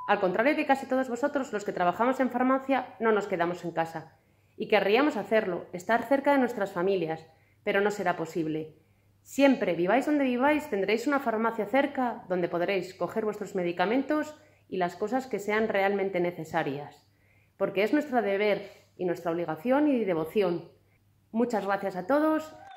Al contrario que casi todos vosotros, los que trabajamos en farmacia no nos quedamos en casa. Y querríamos hacerlo, estar cerca de nuestras familias, pero no será posible. Siempre, viváis donde viváis, tendréis una farmacia cerca donde podréis coger vuestros medicamentos y las cosas que sean realmente necesarias. Porque es nuestro deber y nuestra obligación y devoción. Muchas gracias a todos